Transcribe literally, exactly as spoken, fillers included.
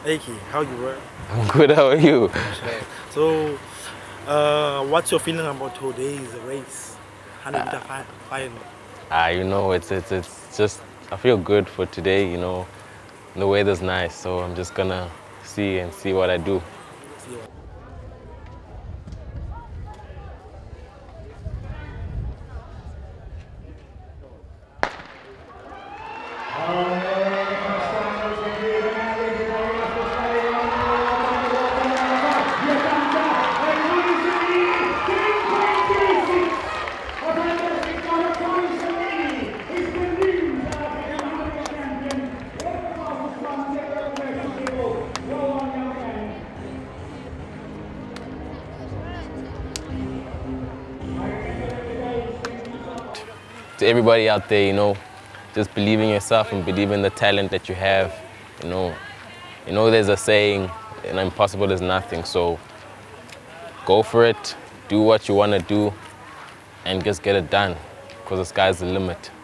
Aki, how you were? I'm good, how are you? So, uh, what's your feeling about today's race? one hundred meter uh, final. Ah, you know, it's, it's, it's just, I feel good for today, you know. The weather's nice, so I'm just gonna see and see what I do. See what To everybody out there, you know, just believe in yourself and believe in the talent that you have. You know, you know there's a saying, you know, impossible is nothing. So go for it, do what you want to do, and just get it done, because the sky's the limit.